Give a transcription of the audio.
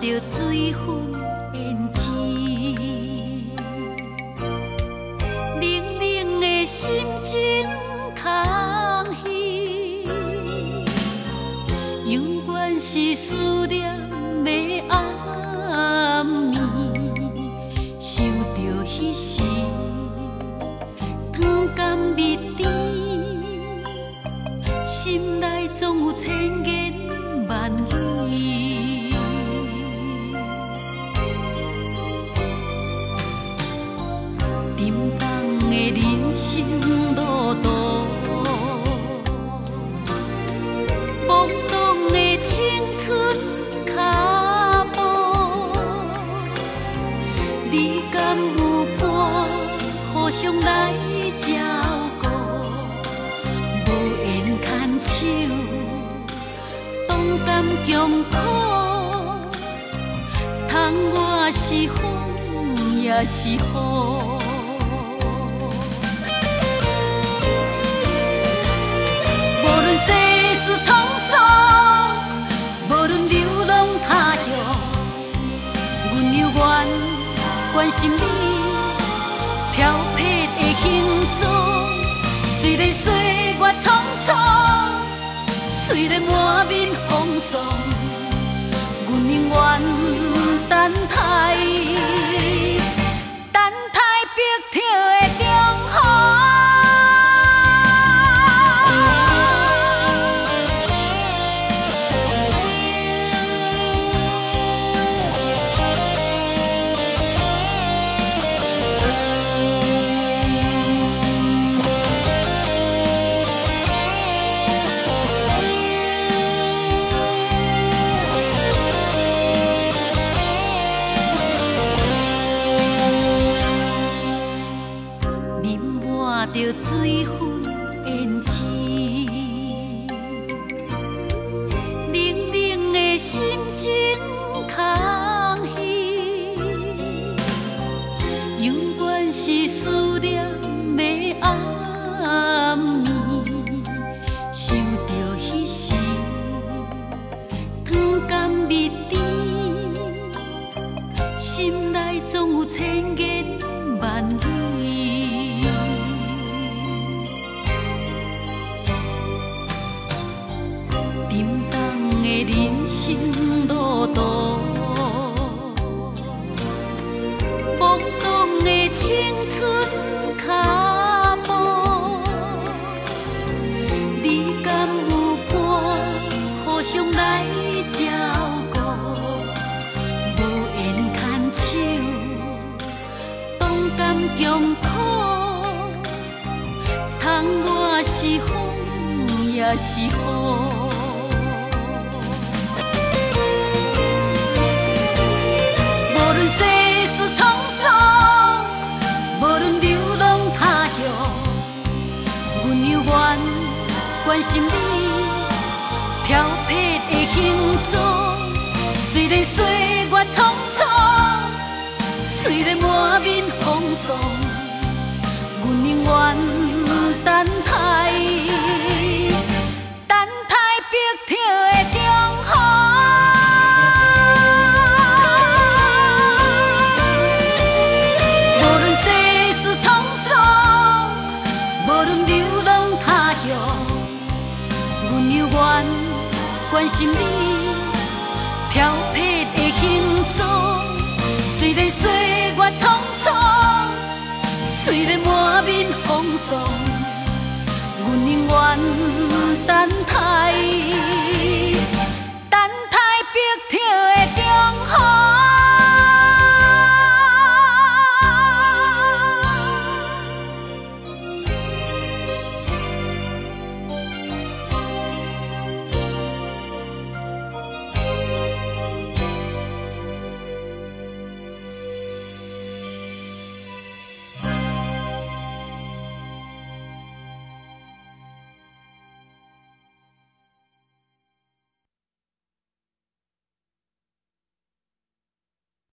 着水分胭脂，冷冷的心情空虚，犹原是思念的暗暝，想着彼时汤甘蜜甜，心内总有千言万语。沉重的人生路途，懵懂的青春脚步，你敢有伴互相来照顾？无缘牵手，同甘共苦，窗外是风也是雨。无论世事沧桑，无论流浪他乡，阮犹原关心你飘撇的行踪。虽然岁月匆匆，虽然满面风霜，阮永远等待，等待碧跳的重逢。着水分胭脂，冷冷的心情空虚，犹原是思念的暗暝，想着彼时汤甘蜜甜，心内总有千言万语。沉重的人生路途，懵懂的青春脚步，你敢有伴互相来照顾？无缘牵手，同甘共苦，窗外是风也是雨。关心你飘撇的行踪，虽然岁月匆匆，虽然满面风霜，阮永远等待，等待碧跳的重逢。无论世事沧桑，无论流浪他乡，阮犹原关心你飘撇的行踪。虽然岁月匆匆，虽然满面风霜，阮永远等待。